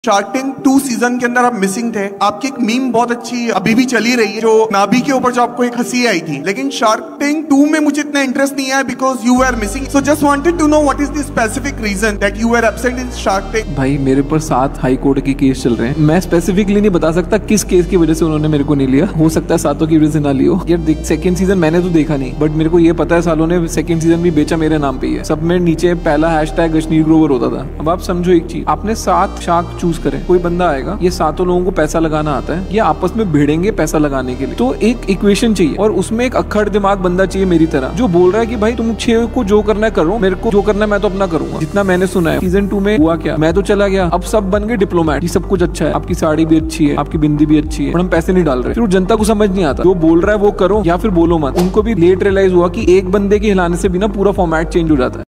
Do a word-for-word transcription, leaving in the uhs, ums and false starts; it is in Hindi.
शार्क टैंक टू सीजन के अंदर आप मिसिंग थे। आपकी एक मीम बहुत अच्छी अभी भी चली रही है जो नाभी के ऊपर जो आपको एक हंसी आई थी, लेकिन शार्क टैंक टू में मुझे इतना इंटरेस्ट नहीं आया because you are missing. So just wanted to know what is the specific reason that you are absent in Shark Tank. भाई मेरे पर सात हाई कोर्ट के केस चल रहे हैं। मैं स्पेसिफिकली नहीं बता सकता किस केस की वजह से उन्होंने मेरे को नहीं लिया। हो सकता है सातों की वजह से ना लियो। यार देख, सेकंड सीजन मैंने तो देखा नहीं, बट मेरे को ये पता है सालों ने सेकंड सीजन भी बेचा मेरे नाम पे ही है। सब में नीचे पहला हैशटैग गशनीर ग्रोवर होता था। अब आप समझो एक चीज, आपने सात शार्क चूज करे, कोई बंदा आएगा, ये सातों लोगों को पैसा लगाना आता है, ये आपस में भिड़ेंगे पैसा लगाने के लिए। तो एक इक्वेशन चाहिए और उसमें एक अक्खड़ दिमाग बंदा चाहिए मेरी तरह, जो बोल रहा है कि भाई तुम छह को जो करना है करो, मेरे को जो करना है मैं तो अपना करूंगा। जितना मैंने सुना है सीजन टू में हुआ क्या, मैं तो चला गया, अब सब बन गए डिप्लोमेट। सब कुछ अच्छा है, आपकी साड़ी भी अच्छी है, आपकी बिंदी भी अच्छी है, पर हम पैसे नहीं डाल रहे। फिर जनता को समझ नहीं आता, जो बोल रहा है वो करो या फिर बोलो मत। उनको भी लेट रियलाइज हुआ कि एक बंदे के हिलाने से भी ना पूरा फॉर्मेट चेंज हो जाता है।